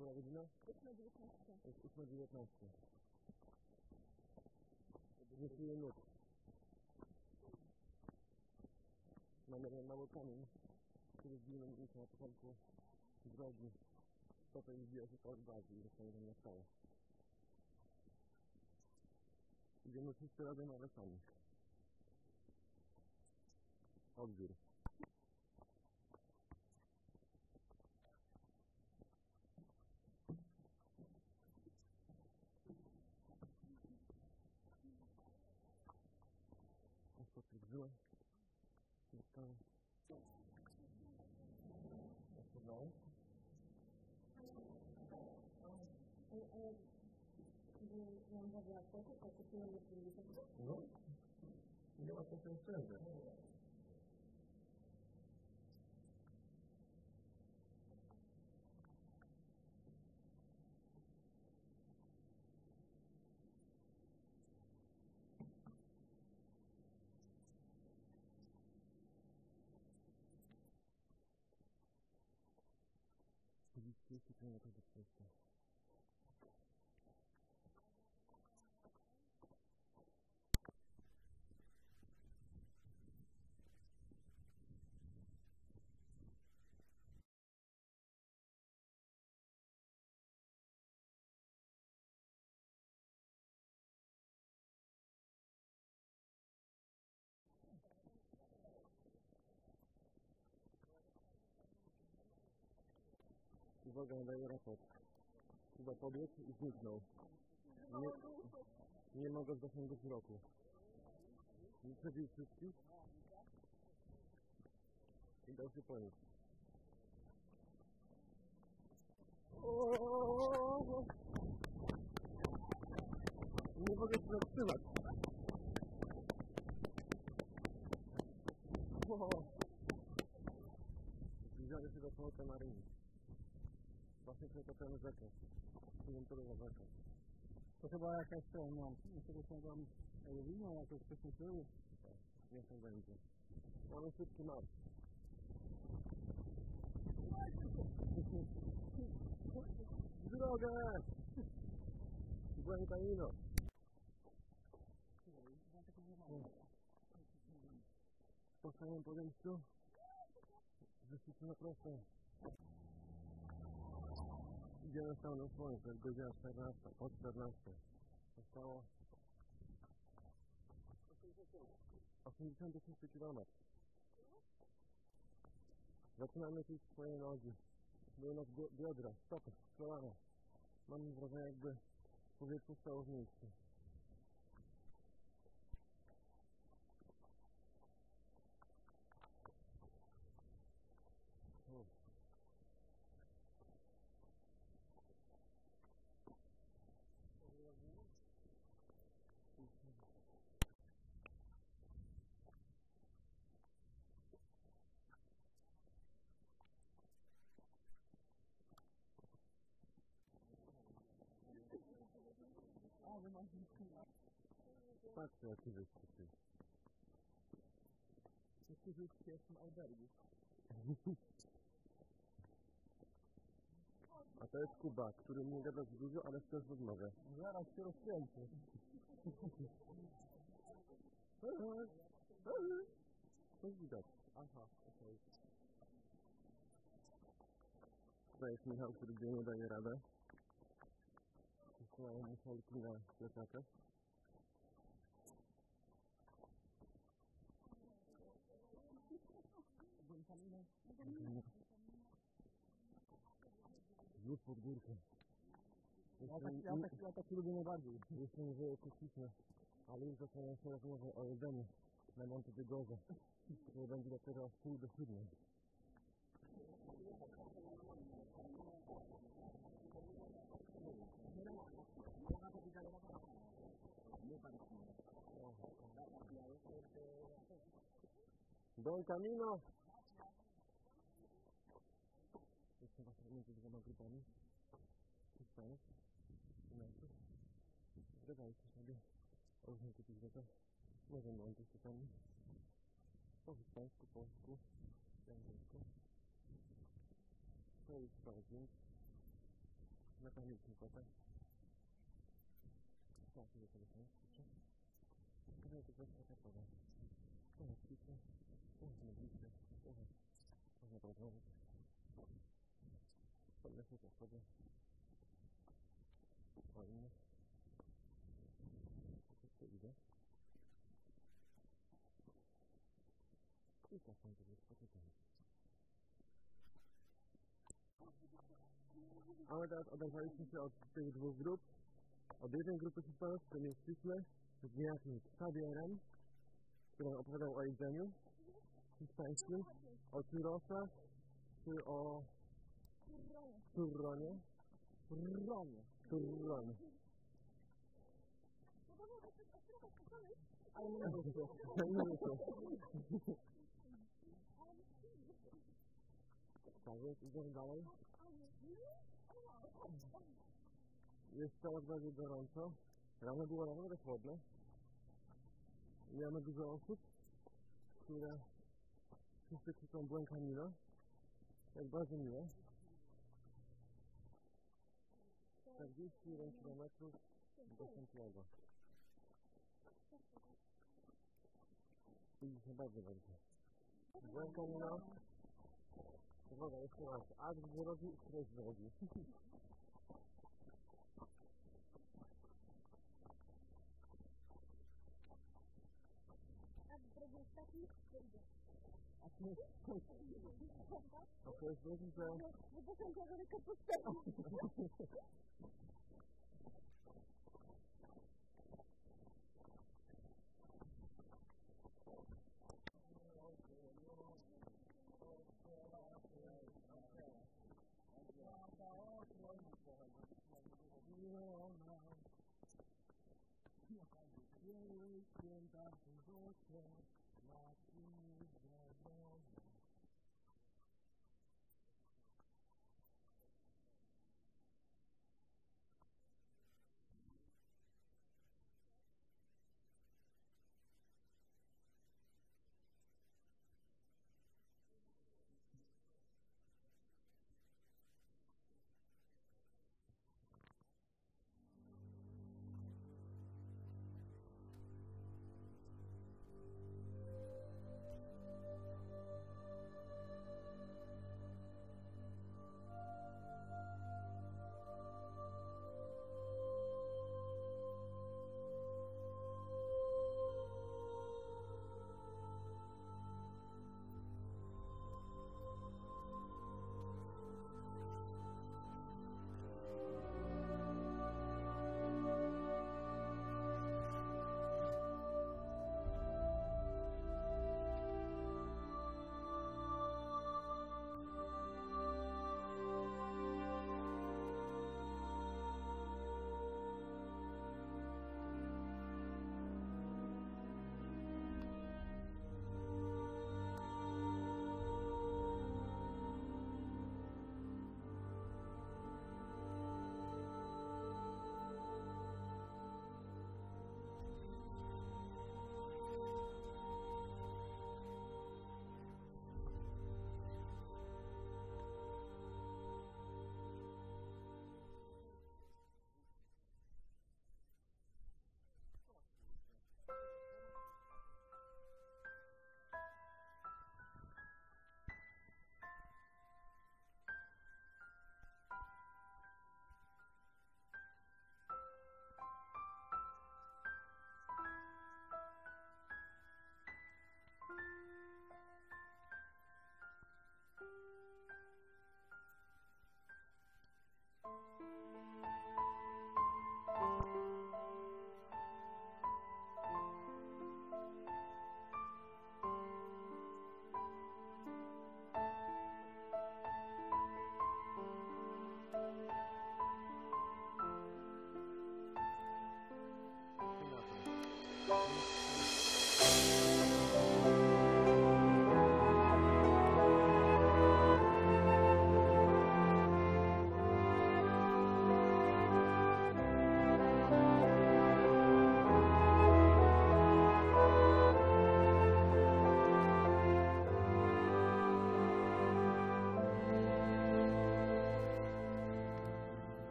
Która godzina? 8:19. Jest 8:19. 20 minut. Mamy mały kamień, który zbił nam na początku drogi. Potem zbija się koło bazy i zostanie tam na stałe. Idziemy wszyscy razem, ale sami. Odbiór. Potwierdziłem. Zostałem. Odpowiadałem. Mam zabrać to, to kupiłem do 50. No. Nie ma co się oszczędzać. Chodzić 30 km do przejścia. Uwaga, daję raport. Kuba pobiegł i zniknął. Nie mogę zasięgnąć wzroku. Nie przebił wszystkich i dał się ponieść. Nie mogę się zatrzymać. Zbliżamy się do Pałka Marynii. Właśnie przekroczymy rzekę. Pieniądzowa rzeka. To chyba jakaś no, tego są tam wino, jakieś przesmyczyły. Niech to będzie. Mamy szybki marsz. W drogę! Byłem tajno. Po samym podejściu wyszliśmy na prosto. Idziemy w pełnym słońcu, jest godzina 14, od 14. Zostało 86 km. Zaczynamy czuć swoje nogi. Były nas biodra, stopy, kolana. Mam wrażenie, jakby powietrze stało w miejscu. Patrzcie, jaki wyścig. Niektórzy w pierwszym albergu. A to jest Kuba, który nie gada za dużo, ale wciąż rozmawia. Zaraz się rozkręcę. To widać. Aha, okej. To jest Michał, który gdzie nie daje radę. Wysyłają mu folki na plecakach. Znów pod górkę. Ja tak lubię najbardziej. Jeszcze nie żyję kosmiczne, ale już zaczynają się rozmowy o jedzeniu na Montedegorze. To będzie dopiero 6:30. Don Camino! Jestem właśnie między dwoma grupami. Hiszpanów, Niemców. Zgadajcie sobie, o różnych kupić rzeczach. Możemy łączyć się sami. Po hiszpańsku, polsku, po angielsku. To jest sprawdzić. mechaniczny kotek. Tak, sobie sobie słyszę. Ale to jest taka poda. Trochę śliczne, trochę zmygliczne, trochę można podłożyć. Podleszę to sobie. Fajnie. To idę. I tak mam to jest poczytane. Ale teraz oderwaliśmy się od tych dwóch grup. Od jednej grupy hiszpanów, które mieliśmy z niejakim Xavierem, który opowiadał o jedzeniu hiszpańskim, o churrosach, czy o turronie. Turronie. Ale nie wyszło. Nie wyszło. Tak więc idziemy dalej. Jest coraz bardziej gorąco. Rano było naprawdę chłodne. Mamy dużo osób, które wszyscy krzyczą Buen Camino. To jest bardzo miłe. 41 km do Santiago. I się bardzo dobrze. Buen Camino. Uwaga, jeszcze raz. A z drogi i kreś z drogi. A to jest drogi, że... Bo to są te kapustę.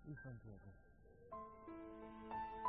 i Santiago.